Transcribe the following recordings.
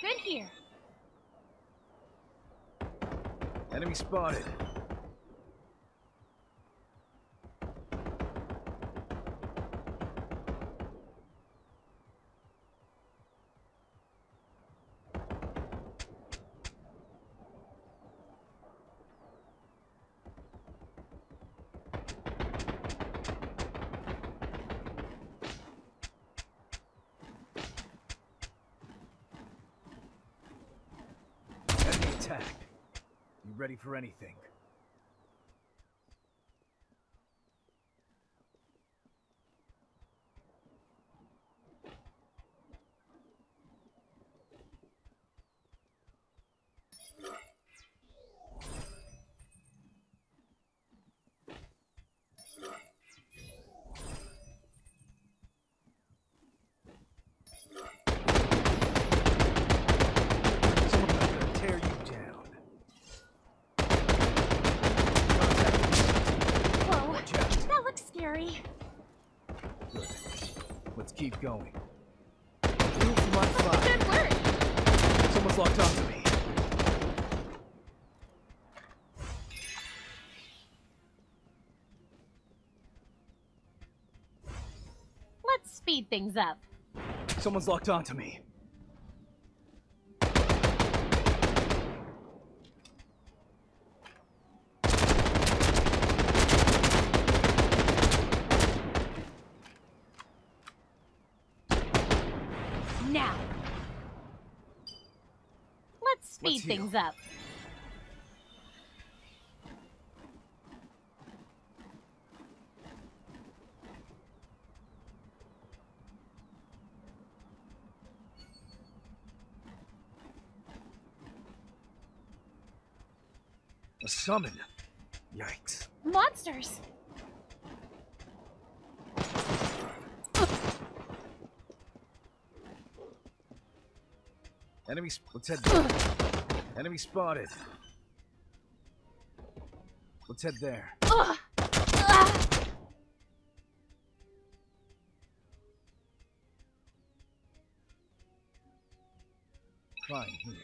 Good here. Enemy spotted. Attack. You ready for anything? Good. Let's keep going. Fuel for my fire. Good work. Someone's locked onto me. Let's speed things up. Someone's locked onto me. Now, let's speed things up. A summon. Yikes. Monsters. Let's head there. Enemy spotted. Let's head there. Fine here.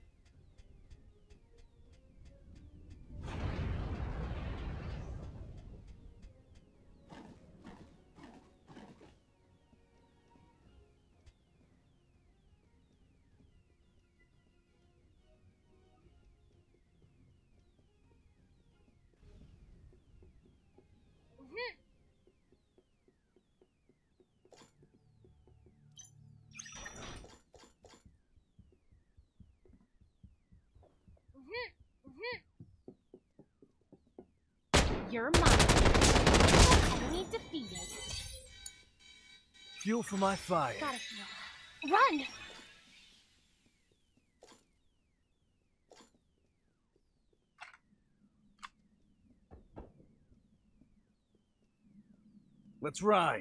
You're mine. Enemy defeated. Fuel for my fire. Gotta heal. Run! Let's ride.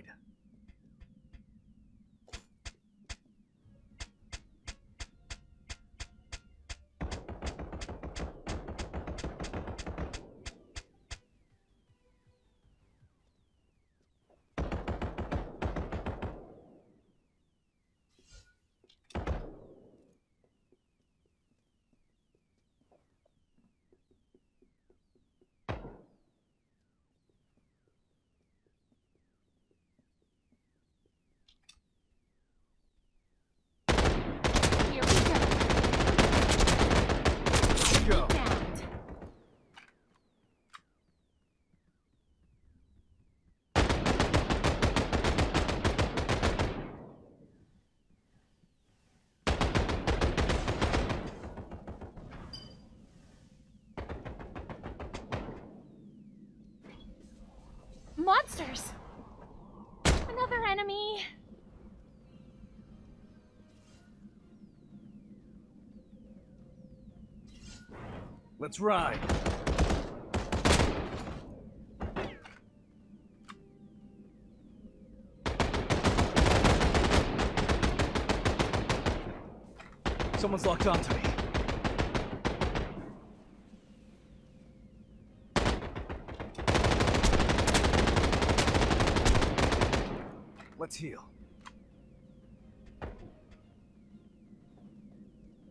Go. Monsters! Another enemy! Let's ride. Someone's locked onto me. Let's heal.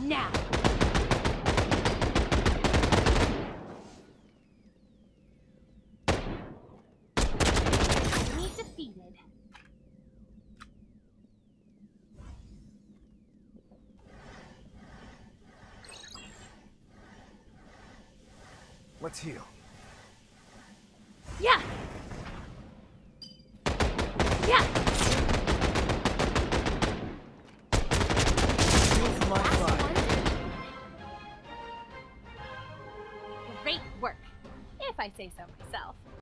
now. Enemy defeated. Let's heal. Yeah. Yeah. Here's my fire. Great work, if I say so myself.